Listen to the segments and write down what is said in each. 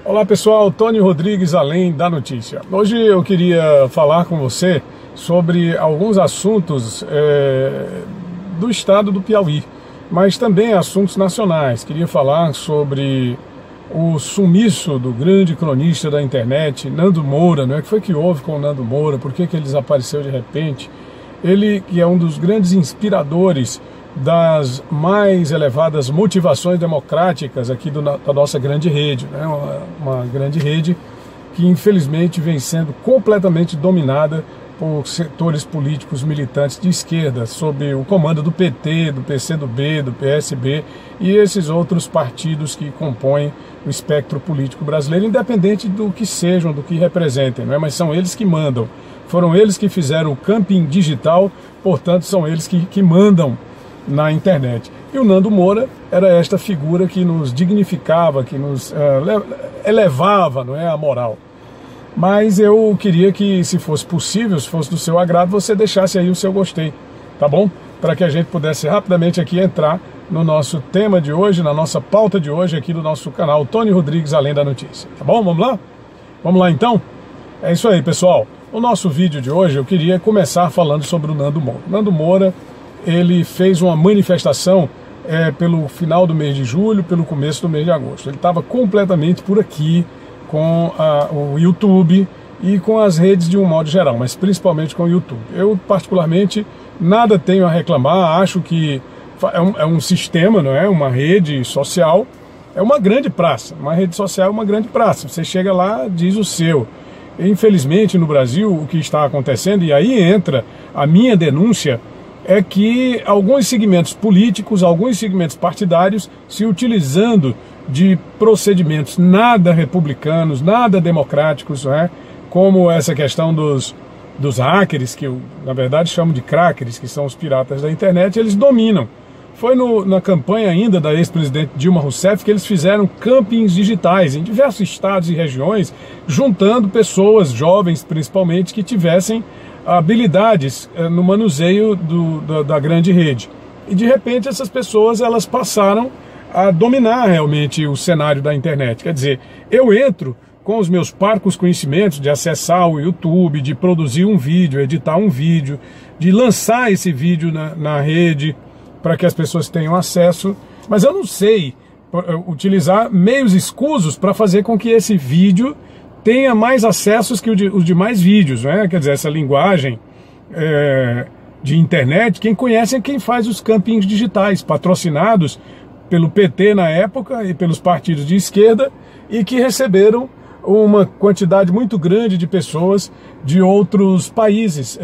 Olá pessoal, Tony Rodrigues, Além da Notícia. Hoje eu queria falar com você sobre alguns assuntos do estado do Piauí, mas também assuntos nacionais. Queria falar sobre o sumiço do grande cronista da internet, Nando Moura, né? O que foi que houve com o Nando Moura? Por que ele desapareceu de repente? Ele que é um dos grandes inspiradores das mais elevadas motivações democráticas aqui da nossa grande rede, né? Uma grande rede que infelizmente vem sendo completamente dominada por setores políticos militantes de esquerda, sob o comando do PT, do PCdoB, do PSB e esses outros partidos que compõem o espectro político brasileiro, independente do que sejam, do que representem, né? Mas são eles que mandam. Foram eles que fizeram o camping digital, portanto são eles que mandam na internet. E o Nando Moura era esta figura que nos dignificava, que nos elevava, não é, a moral. Mas eu queria que, se fosse possível, se fosse do seu agrado, você deixasse aí o seu gostei, tá bom? Para que a gente pudesse rapidamente aqui entrar no nosso tema de hoje, na nossa pauta de hoje aqui do nosso canal Tony Rodrigues Além da Notícia, tá bom? Vamos lá? Vamos lá então? É isso aí, pessoal. No nosso vídeo de hoje eu queria começar falando sobre o Nando Moura. Nando Moura, ele fez uma manifestação pelo final do mês de julho, pelo começo do mês de agosto. Ele estava completamente por aqui com o YouTube e com as redes de um modo geral, mas principalmente com o YouTube. Eu, particularmente, nada tenho a reclamar, acho que é um sistema, não é? Uma rede social, é uma grande praça. Uma rede social é uma grande praça. Você chega lá, diz o seu. Infelizmente, no Brasil, o que está acontecendo, e aí entra a minha denúncia, é que alguns segmentos políticos, alguns segmentos partidários, se utilizando de procedimentos nada republicanos, nada democráticos, não é? Como essa questão dos hackers, que eu, na verdade, chamo de crackers, que são os piratas da internet, eles dominam. Foi na campanha ainda da ex-presidente Dilma Rousseff que eles fizeram campings digitais em diversos estados e regiões, juntando pessoas, jovens principalmente, que tivessem habilidades no manuseio da grande rede. E de repente essas pessoas elas passaram a dominar realmente o cenário da internet. Quer dizer, eu entro com os meus parcos conhecimentos de acessar o YouTube, de produzir um vídeo, editar um vídeo, de lançar esse vídeo na rede para que as pessoas tenham acesso, mas eu não sei utilizar meios escusos para fazer com que esse vídeo tenha mais acessos que os demais vídeos, né? Quer dizer, essa linguagem de internet, quem conhece é quem faz os campings digitais, patrocinados pelo PT na época e pelos partidos de esquerda, e que receberam uma quantidade muito grande de pessoas de outros países,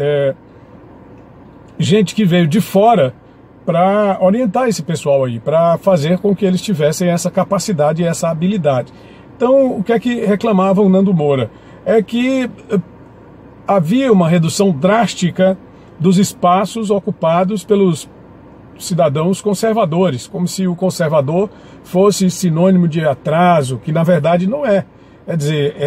gente que veio de fora para orientar esse pessoal aí, para fazer com que eles tivessem essa capacidade e essa habilidade. Então, o que é que reclamava o Nando Moura? É que havia uma redução drástica dos espaços ocupados pelos cidadãos conservadores, como se o conservador fosse sinônimo de atraso, que na verdade não é. Quer dizer,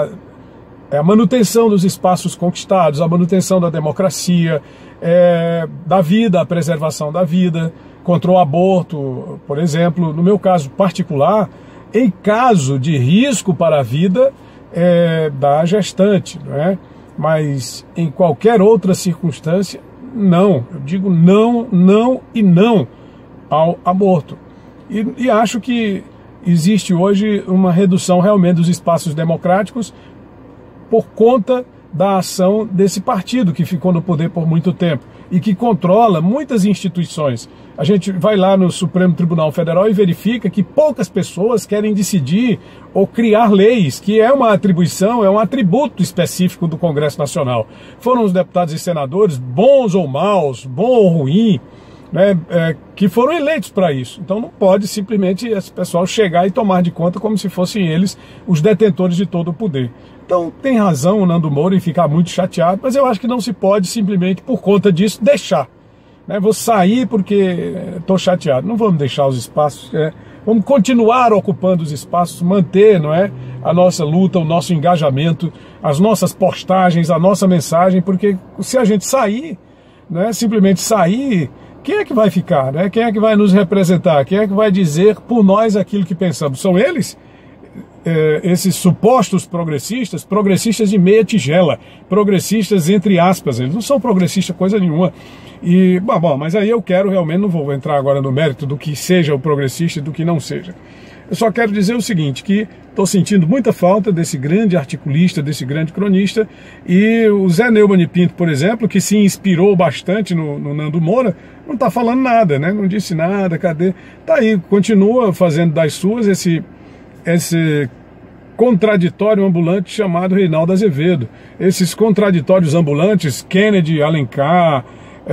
é a manutenção dos espaços conquistados, a manutenção da democracia, da vida, a preservação da vida, contra o aborto, por exemplo. No meu caso particular, em caso de risco para a vida da gestante, não é? Mas em qualquer outra circunstância, não. Eu digo não, não e não ao aborto. E acho que existe hoje uma redução realmente dos espaços democráticos por conta da ação desse partido que ficou no poder por muito tempo e que controla muitas instituições. A gente vai lá no Supremo Tribunal Federal e verifica que poucas pessoas querem decidir ou criar leis, que é uma atribuição, é um atributo específico do Congresso Nacional. Foram os deputados e senadores, bons ou maus, bom ou ruim, né, que foram eleitos para isso. Então não pode simplesmente esse pessoal chegar e tomar de conta como se fossem eles os detentores de todo o poder. Então tem razão o Nando Moura em ficar muito chateado, mas eu acho que não se pode simplesmente por conta disso deixar. Vou sair porque estou chateado. Não vamos deixar os espaços, vamos continuar ocupando os espaços, manter, não é, a nossa luta, o nosso engajamento, as nossas postagens, a nossa mensagem, porque se a gente sair, simplesmente sair, quem é que vai ficar, Quem é que vai nos representar? Quem é que vai dizer por nós aquilo que pensamos? São eles? esses supostos progressistas, progressistas de meia tigela, progressistas entre aspas, eles não são progressistas coisa nenhuma. E, bom, mas aí eu quero realmente, não vou entrar agora no mérito do que seja o progressista e do que não seja. Eu só quero dizer o seguinte, que estou sentindo muita falta desse grande articulista, desse grande cronista, e o Zé Neumann e Pinto, por exemplo, que se inspirou bastante no Nando Moura, não está falando nada, né? Não disse nada, cadê? Tá aí, continua fazendo das suas esse contraditório ambulante chamado Reinaldo Azevedo. Esses contraditórios ambulantes, Kennedy, Alencar,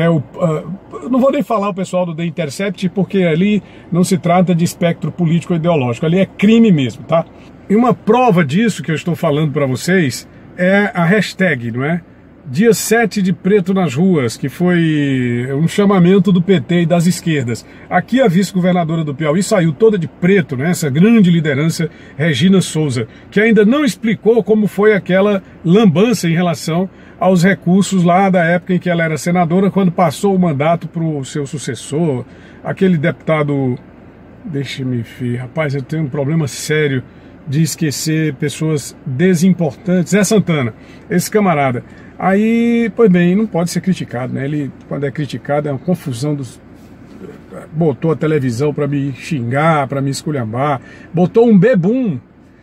não vou nem falar o pessoal do The Intercept, porque ali não se trata de espectro político ou ideológico, ali é crime mesmo, tá? E uma prova disso que eu estou falando para vocês é a hashtag, não é? Dia 7 de preto nas ruas, que foi um chamamento do PT e das esquerdas. Aqui a vice-governadora do Piauí saiu toda de preto, né? Essa grande liderança, Regina Souza, que ainda não explicou como foi aquela lambança em relação aos recursos lá da época em que ela era senadora, quando passou o mandato para o seu sucessor, aquele deputado... Deixa-me ver, rapaz, eu tenho um problema sério de esquecer pessoas desimportantes. Zé Santana, esse camarada. Aí, pois bem, não pode ser criticado, né? Ele, quando é criticado, é uma confusão dos... Botou a televisão para me xingar, para me esculhambar, botou um bebum.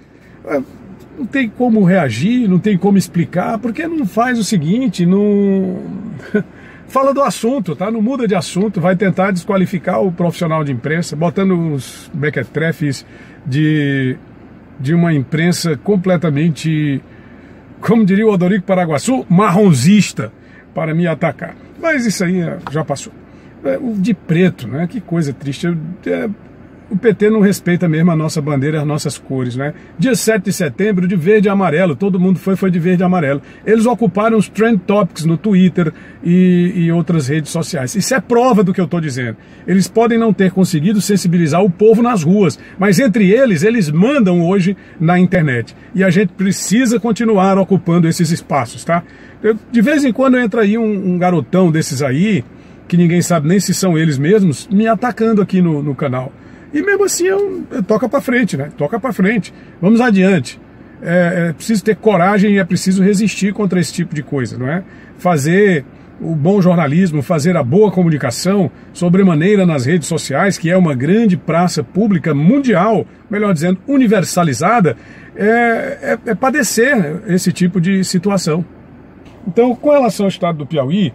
Não tem como reagir, não tem como explicar, porque não faz o seguinte, não... Fala do assunto, tá? Não muda de assunto, vai tentar desqualificar o profissional de imprensa, botando os mequetrefes de uma imprensa completamente... como diria o Odorico Paraguaçu, marronzista, para me atacar. Mas isso aí já passou. De preto, né? Que coisa triste. O PT não respeita mesmo a nossa bandeira, as nossas cores, né? Dia 7 de setembro, de verde e amarelo, todo mundo foi de verde e amarelo. Eles ocuparam os trend topics no Twitter e outras redes sociais. Isso é prova do que eu estou dizendo. Eles podem não ter conseguido sensibilizar o povo nas ruas, mas entre eles mandam hoje na internet. E a gente precisa continuar ocupando esses espaços, tá? De vez em quando entra aí um garotão desses aí, que ninguém sabe nem se são eles mesmos, me atacando aqui no canal. E mesmo assim eu toca para frente, né? Toca para frente. Vamos adiante. É preciso ter coragem e é preciso resistir contra esse tipo de coisa, não é? Fazer o bom jornalismo, fazer a boa comunicação, sobremaneira nas redes sociais, que é uma grande praça pública mundial, melhor dizendo, universalizada, é padecer esse tipo de situação. Então, com relação ao estado do Piauí,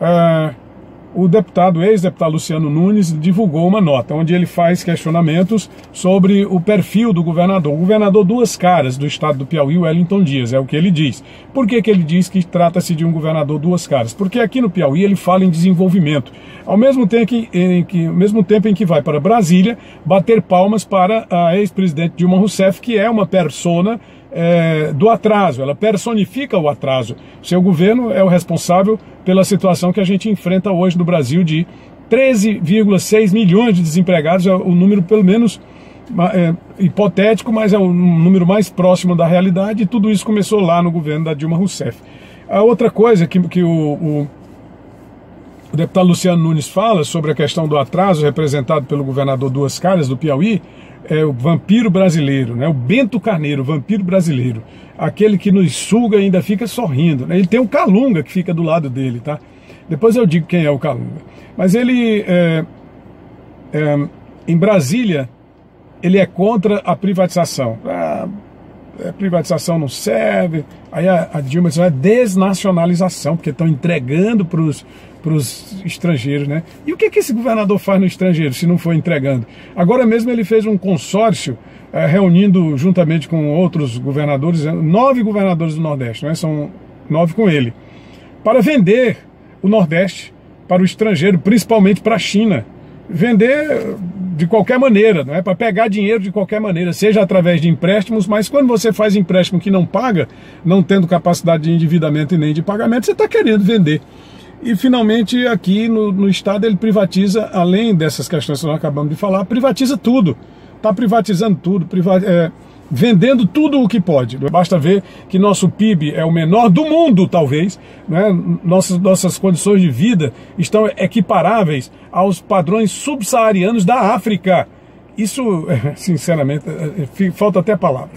o ex-deputado Luciano Nunes divulgou uma nota onde ele faz questionamentos sobre o perfil do governador. O governador duas caras do estado do Piauí, Wellington Dias, é o que ele diz. Por que ele diz que trata-se de um governador duas caras? Porque aqui no Piauí ele fala em desenvolvimento, ao mesmo tempo em que vai para Brasília bater palmas para a ex-presidente Dilma Rousseff, que é uma persona do atraso, ela personifica o atraso. Seu governo é o responsável pela situação que a gente enfrenta hoje no Brasil de 13,6 milhões de desempregados, é o número pelo menos hipotético, mas é o número mais próximo da realidade, e tudo isso começou lá no governo da Dilma Rousseff. A outra coisa que o deputado Luciano Nunes fala sobre a questão do atraso representado pelo governador Duas Caras do Piauí, é o vampiro brasileiro, né? O Bento Carneiro, o vampiro brasileiro, aquele que nos suga e ainda fica sorrindo, né? Ele tem um Calunga que fica do lado dele, tá? Depois eu digo quem é o Calunga. Mas ele, em Brasília, ele é contra a privatização. A privatização não serve, aí a Dilma diz, é desnacionalização, porque estão entregando para os estrangeiros, né? E o que esse governador faz no estrangeiro, se não for entregando? Agora mesmo ele fez um consórcio, reunindo juntamente com outros governadores, 9 governadores do Nordeste, né? São 9 com ele, para vender o Nordeste para o estrangeiro, principalmente para a China. Vender de qualquer maneira, não é? Para pegar dinheiro de qualquer maneira, seja através de empréstimos, mas quando você faz empréstimo que não paga, não tendo capacidade de endividamento e nem de pagamento, você está querendo vender. E finalmente aqui no estado ele privatiza, além dessas questões que nós acabamos de falar, privatiza tudo, está privatizando tudo, vendendo tudo o que pode. Basta ver que nosso PIB é o menor do mundo, talvez, né? Nossas condições de vida estão equiparáveis aos padrões subsaarianos da África. Isso, sinceramente, falta até palavra.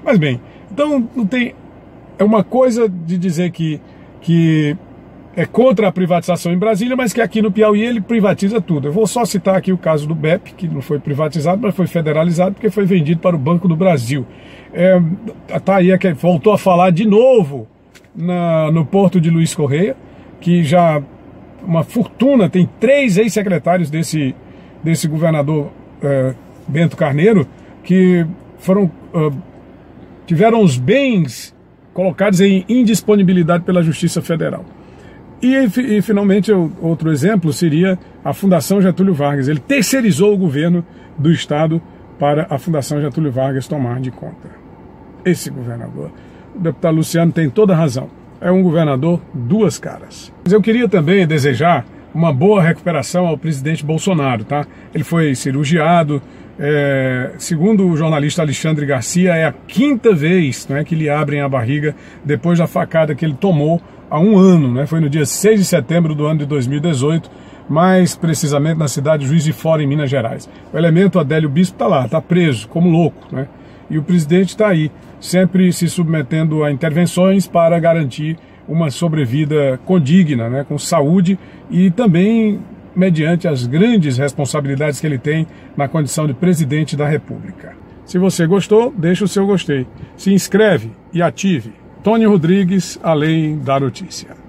Mas bem, então não tem... É uma coisa de dizer que é contra a privatização em Brasília, mas que aqui no Piauí ele privatiza tudo. Eu vou só citar aqui o caso do BEP, que não foi privatizado, mas foi federalizado porque foi vendido para o Banco do Brasil. Tá aí, voltou a falar de novo no Porto de Luiz Correia, que já uma fortuna, tem 3 ex-secretários desse governador Bento Carneiro, que tiveram os bens colocados em indisponibilidade pela Justiça Federal. E finalmente, outro exemplo seria a Fundação Getúlio Vargas. Ele terceirizou o governo do Estado para a Fundação Getúlio Vargas tomar de conta. Esse governador, o deputado Luciano, tem toda a razão. É um governador duas caras. Mas eu queria também desejar uma boa recuperação ao presidente Bolsonaro, tá? Ele foi cirurgiado, segundo o jornalista Alexandre Garcia, é a 5ª vez, né, que lhe abrem a barriga depois da facada que ele tomou há um ano, né? Foi no dia 6 de setembro do ano de 2018, mais precisamente na cidade de Juiz de Fora, em Minas Gerais. O elemento Adélio Bispo está lá, está preso, como louco, né? E o presidente está aí, sempre se submetendo a intervenções para garantir uma sobrevida condigna, né, com saúde e também mediante as grandes responsabilidades que ele tem na condição de presidente da República. Se você gostou, deixa o seu gostei. Se inscreve e ative. Tony Rodrigues, Além da Notícia.